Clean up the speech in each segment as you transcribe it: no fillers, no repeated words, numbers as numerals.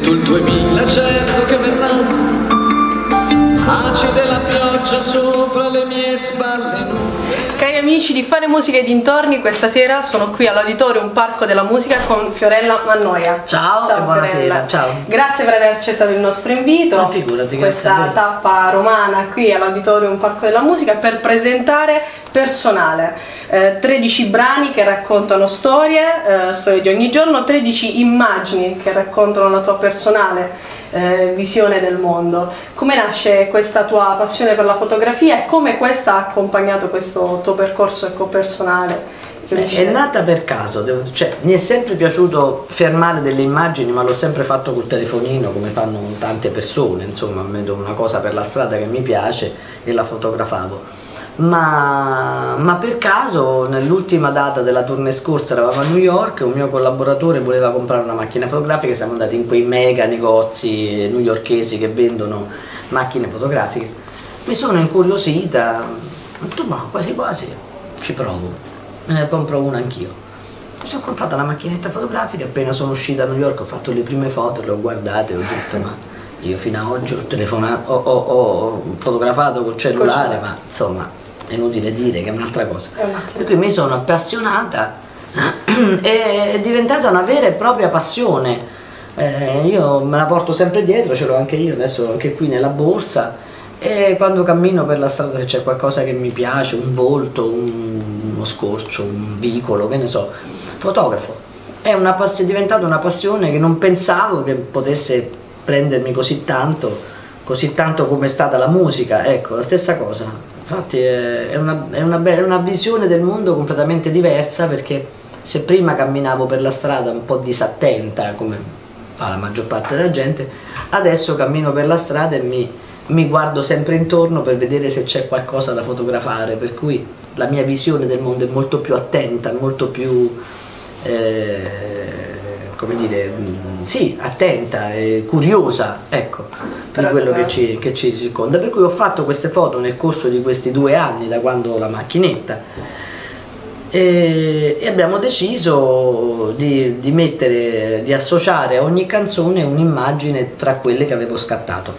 tu il 2000 certo che verrà. Acide la pioggia sopra le mie spalle. Cari amici di Fare Musica e dintorni, questa sera sono qui all'Auditorium Parco della Musica con Fiorella Mannoia. Ciao e buonasera, ciao. Grazie per aver accettato il nostro invito. Ma figurati, questa tappa romana qui all'Auditorium Parco della Musica per presentare Personale. 13 brani che raccontano storie di ogni giorno, 13 immagini che raccontano la tua personale visione del mondo. Come nasce questa tua passione per la fotografia e come questa ha accompagnato questo tuo percorso personale? È nata per caso, mi è sempre piaciuto fermare delle immagini, ma l'ho sempre fatto col telefonino come fanno tante persone, insomma, vedo una cosa per la strada che mi piace e la fotografavo. Ma per caso nell'ultima data della tournée scorsa eravamo a New York e un mio collaboratore voleva comprare una macchina fotografica. Siamo andati in quei mega negozi newyorkesi che vendono macchine fotografiche. Mi sono incuriosita, ho detto ma quasi quasi ci provo, me ne compro una anch'io. Mi sono comprata la macchinetta fotografica, appena sono uscita a New York ho fatto le prime foto, le ho guardate e ho detto ma io fino ad oggi ho telefonato, ho fotografato col cellulare, ma insomma è inutile dire che è un'altra cosa. Per cui mi sono appassionata e è diventata una vera e propria passione. Io me la porto sempre dietro, ce l'ho anche io, adesso anche qui nella borsa, e quando cammino per la strada se c'è qualcosa che mi piace, un volto, uno scorcio, un vicolo, che ne so, fotografo. È diventata una passione che non pensavo che potesse prendermi così tanto come è stata la musica, ecco, la stessa cosa. Infatti è una visione del mondo completamente diversa, perché se prima camminavo per la strada un po' disattenta, come fa la maggior parte della gente, adesso cammino per la strada e mi guardo sempre intorno per vedere se c'è qualcosa da fotografare, per cui la mia visione del mondo è molto più attenta, molto più come dire, sì, attenta e curiosa, ecco, di quello che ci circonda. Per cui ho fatto queste foto nel corso di questi 2 anni, da quando ho la macchinetta, e abbiamo deciso di associare a ogni canzone un'immagine tra quelle che avevo scattato.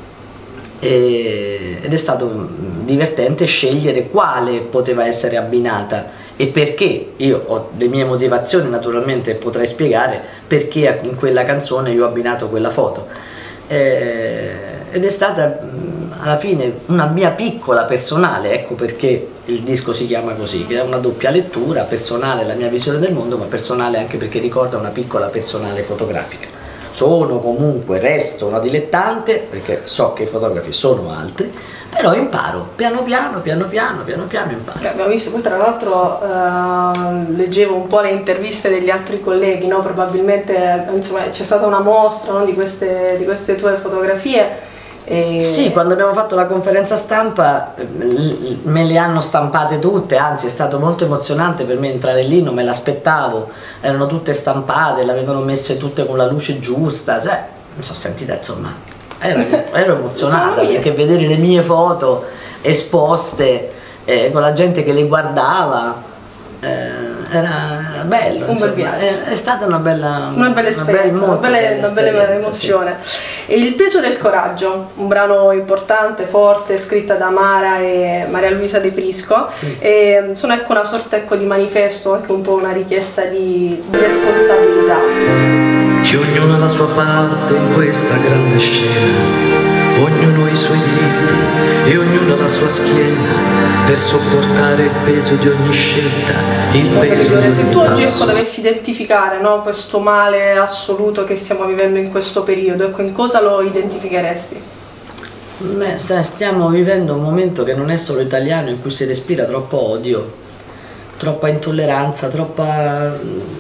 Ed è stato divertente scegliere quale poteva essere abbinata e perché. Io ho le mie motivazioni, naturalmente potrei spiegare perché in quella canzone io ho abbinato quella foto, ed è stata alla fine una mia piccola personale, ecco perché il disco si chiama così, che è una doppia lettura: personale la mia visione del mondo, ma personale anche perché ricorda una piccola personale fotografica. Resto una dilettante, perché so che i fotografi sono altri, però imparo, piano piano imparo. Abbiamo visto, poi tra l'altro leggevo un po' le interviste degli altri colleghi, no? Probabilmente c'è stata una mostra, no? di queste tue fotografie. Sì, quando abbiamo fatto la conferenza stampa me le hanno stampate tutte, anzi è stato molto emozionante per me entrare lì, non me l'aspettavo, erano tutte stampate, le avevano messe tutte con la luce giusta, cioè mi sono sentita, insomma, ero emozionata perché vedere le mie foto esposte con la gente che le guardava era bello, insomma. È stata una bella esperienza, una bella emozione. Sì. E Il peso del coraggio, un brano importante, forte, scritta da Mara e Maria Luisa De Prisco, sì. E sono una sorta di manifesto, anche un po' una richiesta di responsabilità. Che ognuno ha la sua parte in questa grande scena, ognuno ha i suoi diritti e ognuno ha la sua schiena per sopportare il peso di ogni scelta, il peso di se tu oggi dovessi identificare, no, questo male assoluto che stiamo vivendo in questo periodo, ecco, in cosa lo identificheresti? Beh, stiamo vivendo un momento che non è solo italiano, in cui si respira troppo odio, troppa intolleranza, troppa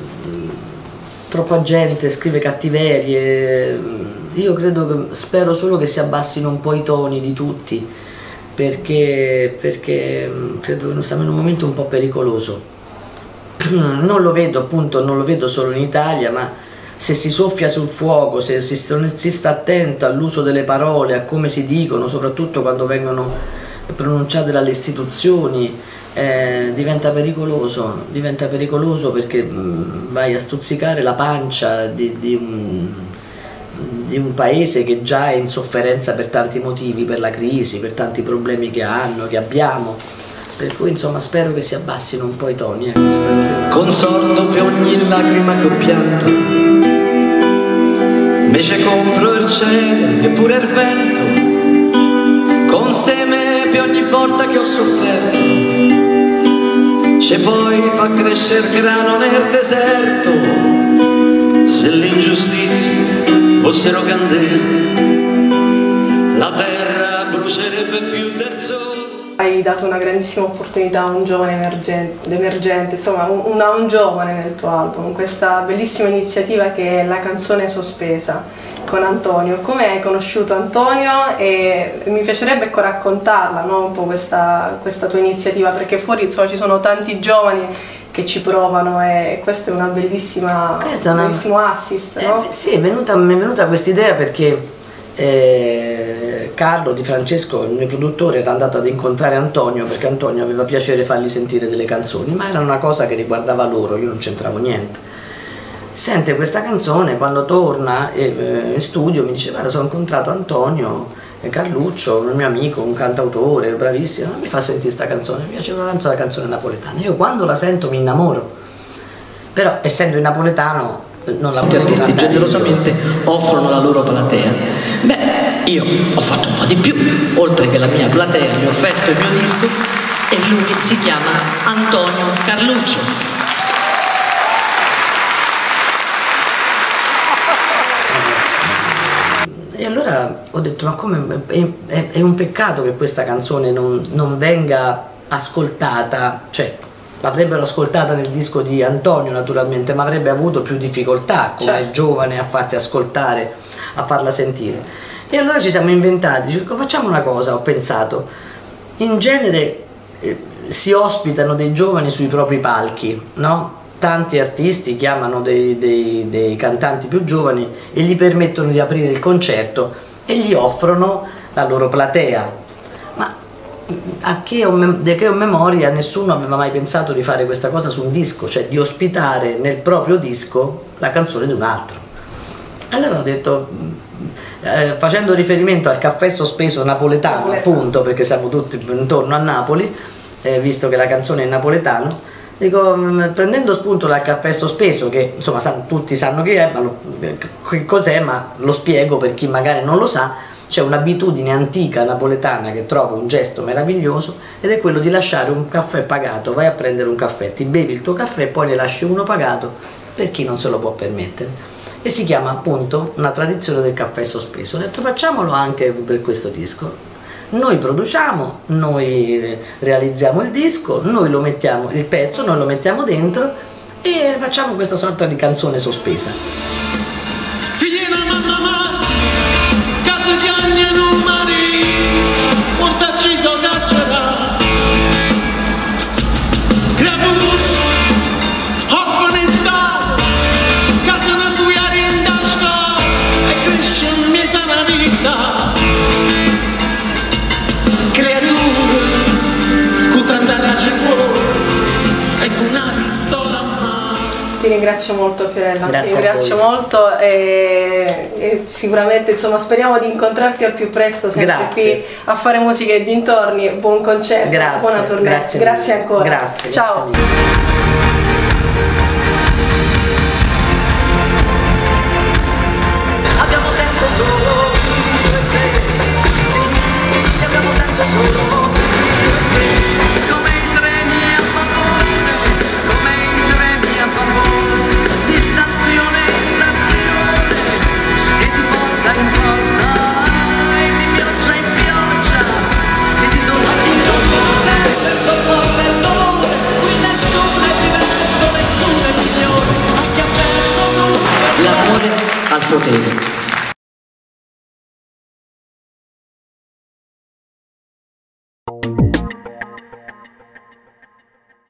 gente scrive cattiverie. Io spero solo che si abbassino un po' i toni di tutti, perché credo che stiamo in un momento un po' pericoloso. Non lo vedo, appunto, non lo vedo solo in Italia, ma se si soffia sul fuoco, se si sta attento all'uso delle parole, a come si dicono, soprattutto quando vengono pronunciate dalle istituzioni, diventa pericoloso perché vai a stuzzicare la pancia di di un paese che già è in sofferenza per tanti motivi, per la crisi, per tanti problemi che hanno, che abbiamo, per cui insomma spero che si abbassino un po' i toni, Consordo per ogni lacrima che ho pianto, invece compro il cielo e pure il vento, con seme per ogni volta che ho sofferto, c'è poi fa crescere grano nel deserto. Se l'ingiustizia fossero candele, la terra brucerebbe più del sole. Hai dato una grandissima opportunità a un giovane emergente, insomma un giovane nel tuo album, questa bellissima iniziativa che è La canzone sospesa con Antonio. Come hai conosciuto Antonio? E mi piacerebbe raccontarla, no? Un po' questa tua iniziativa, perché fuori insomma ci sono tanti giovani che ci provano e questo è una bellissimo assist, no? Sì, mi è venuta questa idea perché Carlo Di Francesco, il mio produttore, era andato ad incontrare Antonio perché Antonio aveva piacere fargli sentire delle canzoni, ma era una cosa che riguardava loro, io non c'entravo niente. Sente questa canzone, quando torna in studio mi dice: guarda, sono incontrato Antonio Carluccio, un mio amico, un cantautore bravissimo, mi fa sentire questa canzone, mi piace tanto la canzone napoletana. Io quando la sento mi innamoro, però essendo in napoletano non la potevo artisti cantare. generosamente offrono la loro platea. Beh, io ho fatto un po' di più, oltre che la mia platea mi ha offerto il mio disco e lui si chiama Antonio Carluccio. E allora ho detto: ma come è un peccato che questa canzone non venga ascoltata, cioè l'avrebbero ascoltata nel disco di Antonio naturalmente, ma avrebbe avuto più difficoltà come giovane a farsi ascoltare, a farla sentire. E allora ci siamo inventati, dico, facciamo una cosa, ho pensato, in genere si ospitano dei giovani sui propri palchi, no? Tanti artisti chiamano dei cantanti più giovani e gli permettono di aprire il concerto e gli offrono la loro platea. Ma che ho memoria, nessuno aveva mai pensato di fare questa cosa su un disco, cioè di ospitare nel proprio disco la canzone di un altro. Allora ho detto, facendo riferimento al caffè sospeso napoletano, appunto, perché siamo tutti intorno a Napoli, visto che la canzone è napoletano, dico, prendendo spunto dal caffè sospeso, che insomma tutti sanno che è, ma che cos'è, ma lo spiego per chi magari non lo sa. C'è un'abitudine antica napoletana che trovo un gesto meraviglioso ed è quello di lasciare un caffè pagato. Vai a prendere un caffè, ti bevi il tuo caffè e poi ne lasci uno pagato per chi non se lo può permettere, e si chiama appunto una tradizione del caffè sospeso. Ho detto, facciamolo anche per questo disco. Noi produciamo, noi realizziamo il disco, noi lo mettiamo, il pezzo, noi lo mettiamo dentro e facciamo questa sorta di canzone sospesa. Figlia mamma, caso di anni non mari, quanto ci sono carcerati, creature, orfane state, caso non puoi arrendasca e cresce in mezzo alla vita. Ti ringrazio molto, Fiorella, Grazie, ti ringrazio molto e sicuramente insomma speriamo di incontrarti al più presto sempre qui a fare musica e dintorni. Buon concerto, buona tournée. Grazie ancora. Grazie. Ciao. Grazie. Abbiamo senso solo per te, sì, abbiamo senso solo per te. Come tremi a favore, come tremi a favore, di stazione in stazione, e di porta in porta, e di pioggia in pioggia, e di dolore in dolore, sempre sotto il dolore. Qui nessuno è diverso, nessuno è migliore, ma chi ha perso tutto. L'amore al potere.